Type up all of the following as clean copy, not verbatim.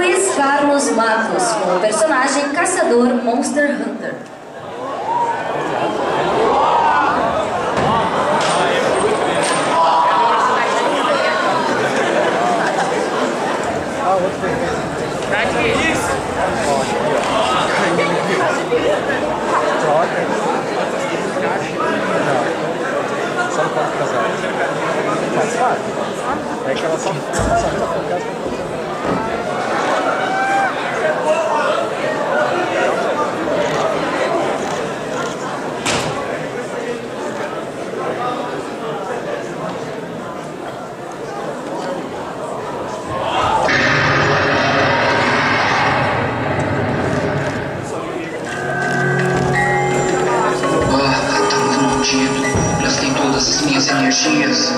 Luiz Carlos Matos, com o personagem Caçador Monster Hunter. Só não pode casar. Faz parte. É que ela só gastei todas as minhas energias.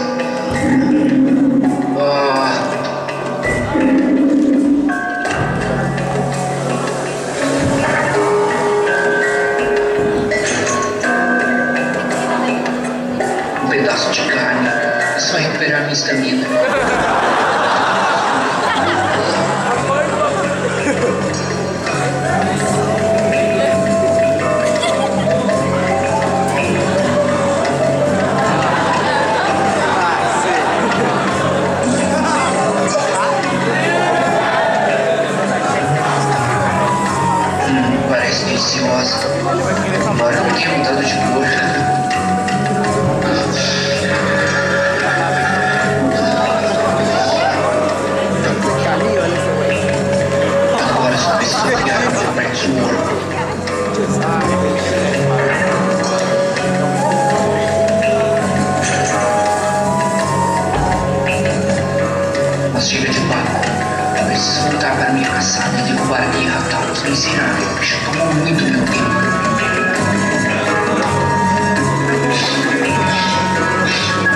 Um pedaço de carne. Isso vai recuperar minha estamina. Parece deliciosa. Embora eu não tenha vontade de cor. Agora só preciso pegar uma parte do corpo. Mas chega de papo. Eu preciso voltar para minha caçada e derrubar aquele Rathalos miserável. O bicho tomou muito meu tempo.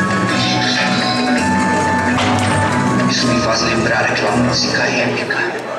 Isso me faz lembrar aquela música épica.